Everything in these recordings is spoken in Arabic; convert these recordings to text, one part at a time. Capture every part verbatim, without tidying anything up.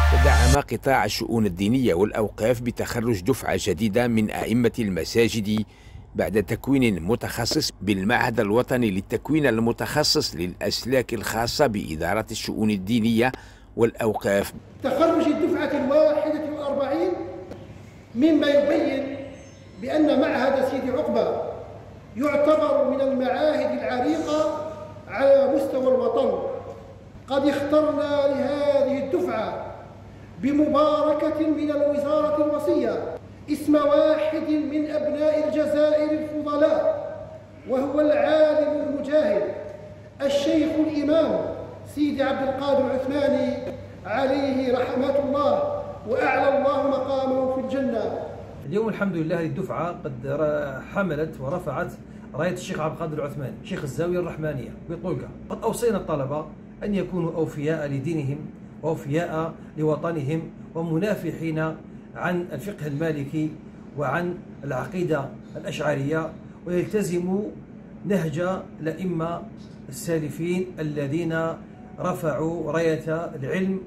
تدعم قطاع الشؤون الدينية والأوقاف بتخرج دفعة جديدة من أئمة المساجد بعد تكوين متخصص بالمعهد الوطني للتكوين المتخصص للأسلاك الخاصة بإدارة الشؤون الدينية والأوقاف. تخرج الدفعة الواحدة والأربعين مما يبين بأن معهد سيدي عقبة يعتبر من المعاهد العريقة على مستوى الوطن. قد اخترنا لهذه الدفعة بمباركة من الوزارة الوصية اسم واحد من أبناء الجزائر الفضلاء، وهو العالم المجاهد الشيخ الإمام سيدي عبد القادر العثماني عليه رحمة الله، وأعلى الله مقامه في الجنة. اليوم الحمد لله الدفعة قد حملت ورفعت راية الشيخ عبد القادر العثماني شيخ الزاوية الرحمانية بطلقة. قد أوصينا الطلبة أن يكونوا أوفياء لدينهم وأوفياء لوطنهم ومنافحين عن الفقه المالكي وعن العقيدة الأشعرية، ويلتزموا نهج الأئمة السالفين الذين رفعوا راية العلم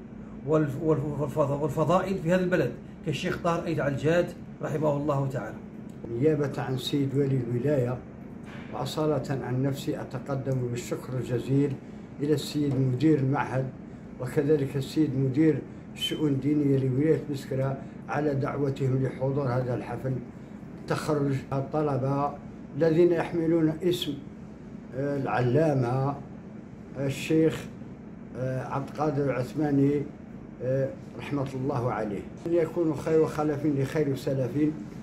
والفضائل في هذا البلد كالشيخ طاهر أيد عجاد رحمه الله تعالى. نيابة عن سيد ولي الولاية وأصالة عن نفسي أتقدم بالشكر الجزيل إلى السيد مدير المعهد وكذلك السيد مدير الشؤون الدينية لولاية مسكرة على دعوتهم لحضور هذا الحفل تخرج الطلبة الذين يحملون اسم العلامة الشيخ عبد القادر العثماني رحمة الله عليه، أن يكونوا خير خلف لخير سلف.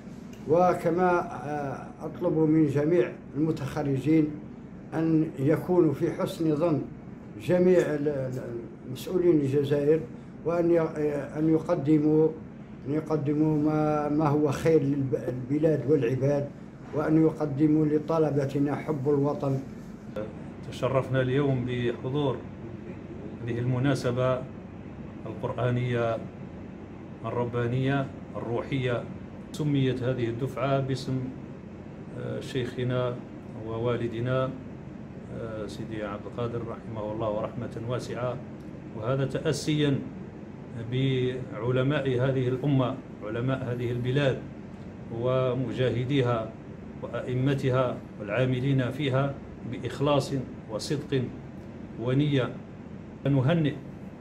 وكما أطلب من جميع المتخرجين أن يكونوا في حسن ظن جميع المسؤولين الجزائر، وأن أن يقدموا أن يقدموا ما ما هو خير للبلاد والعباد، وأن يقدموا لطلبتنا حب الوطن. تشرفنا اليوم بحضور هذه المناسبة القرآنية الربانية الروحية. سميت هذه الدفعة باسم شيخنا ووالدنا سيدي عبد القادر رحمه الله ورحمة واسعة، وهذا تأسيا بعلماء هذه الأمة، علماء هذه البلاد ومجاهديها وأئمتها والعاملين فيها بإخلاص وصدق ونية. نهنئ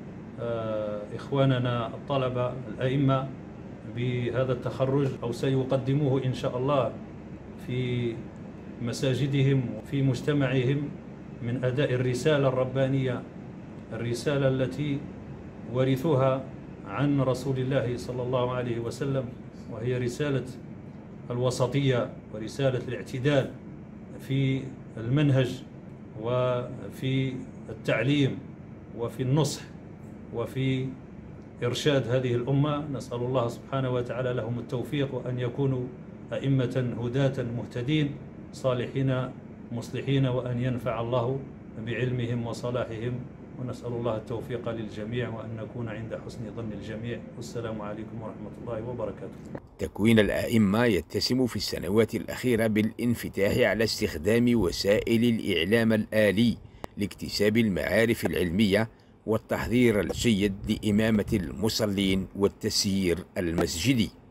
إخواننا الطلبة الأئمة بهذا التخرج، أو سيقدموه إن شاء الله في مساجدهم وفي مجتمعهم من أداء الرسالة الربانية، الرسالة التي ورثوها عن رسول الله صلى الله عليه وسلم، وهي رسالة الوسطية ورسالة الاعتدال في المنهج وفي التعليم وفي النصح وفي إرشاد هذه الأمة. نسأل الله سبحانه وتعالى لهم التوفيق، وأن يكونوا أئمة هداة مهتدين صالحين مصلحين، وأن ينفع الله بعلمهم وصلاحهم. ونسأل الله التوفيق للجميع، وأن نكون عند حسن ظن الجميع. والسلام عليكم ورحمة الله وبركاته. تكوين الأئمة يتسم في السنوات الأخيرة بالانفتاح على استخدام وسائل الإعلام الآلي لاكتساب المعارف العلمية والتحضير الجيد لإمامة المصلين والتسيير المسجدي.